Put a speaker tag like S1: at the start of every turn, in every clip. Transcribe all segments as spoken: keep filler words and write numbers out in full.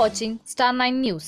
S1: watching Star nine News.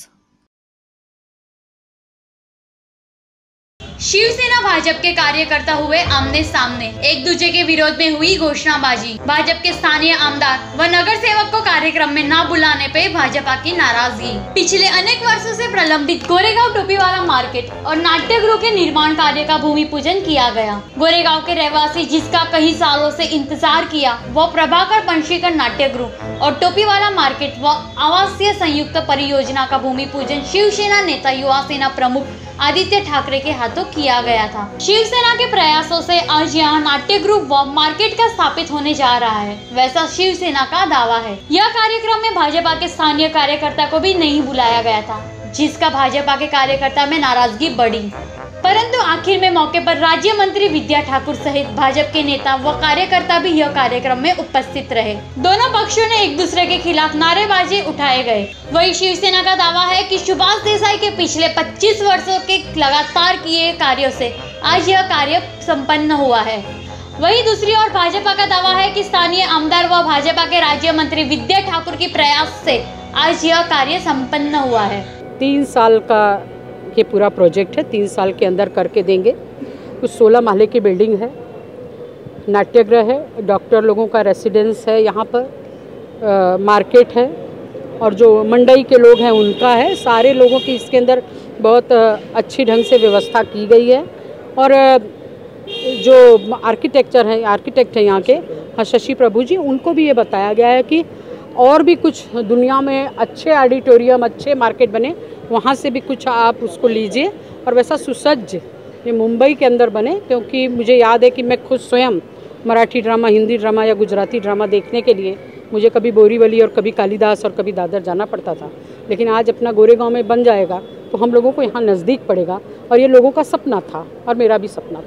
S2: Shiv Sena Bhajpa के कार्यकर्ता हुए आमने सामने, एक दूसरे के विरोध में हुई घोषणाबाजी। भाजपा के स्थानीय आमदार व नगर सेवक को कार्यक्रम में न बुलाने पे भाजपा की नाराजगी। पिछले अनेक वर्षों से प्रलंबित गोरेगांव टोपीवाला मार्केट और नाट्य गृह के निर्माण कार्य का भूमि पूजन किया गया। गोरेगांव के रहवासी जिसका कई सालों से इंतजार किया वो प्रभाकर पंशीकर नाट्य गृह और टोपीवाला मार्केट व आवासीय संयुक्त परियोजना का भूमि पूजन शिवसेना नेता युवा सेना प्रमुख आदित्य ठाकरे के हाथों किया गया था। शिवसेना के प्रयासों से आज यहाँ नाट्य गृह व मार्केट का स्थापित होने जा रहा है, वैसा शिवसेना का दावा है। यह कार्यक्रम में भाजपा के स्थानीय कार्यकर्ता को भी नहीं बुलाया गया था, जिसका भाजपा के कार्यकर्ता में नाराजगी बढ़ी। परंतु आखिर में मौके पर राज्य मंत्री विद्या ठाकुर सहित भाजपा के नेता व कार्यकर्ता भी यह कार्यक्रम में उपस्थित रहे। दोनों पक्षों ने एक दूसरे के खिलाफ नारेबाजी उठाए गए। वही शिवसेना का दावा है कि सुभाष देसाई के पिछले पच्चीस वर्षों के लगातार किए कार्यों से आज यह कार्य संपन्न हुआ है। वही दूसरी ओर भाजपा का दावा है कि स्थानीय आमदार व भाजपा के राज्य मंत्री विद्या ठाकुर के प्रयास से आज यह कार्य संपन्न हुआ है।
S3: तीन साल का ये पूरा प्रोजेक्ट है, तीन साल के अंदर करके देंगे। कुछ सोलह महले की बिल्डिंग है, नाट्यगृह है, डॉक्टर लोगों का रेसिडेंस है, यहाँ पर आ, मार्केट है और जो मंडई के लोग हैं उनका है। सारे लोगों की इसके अंदर बहुत अच्छी ढंग से व्यवस्था की गई है। और जो आर्किटेक्चर हैं आर्किटेक्ट हैं यहाँ के शशि प्रभु जी, उनको भी ये बताया गया है कि और भी कुछ दुनिया में अच्छे ऑडिटोरियम, अच्छे मार्केट बने, वहाँ से भी कुछ आप उसको लीजिए और वैसा सुसज्ज ये मुंबई के अंदर बने। क्योंकि मुझे याद है कि मैं खुद स्वयं मराठी ड्रामा, हिंदी ड्रामा या गुजराती ड्रामा देखने के लिए मुझे कभी बोरीवली और कभी कालिदास और कभी दादर जाना पड़ता था, लेकिन आज अपना गोरेगांव में बन जाएगा तो हम लोगों को यहाँ नज़दीक पड़ेगा। और ये लोगों का सपना था और मेरा भी सपना था।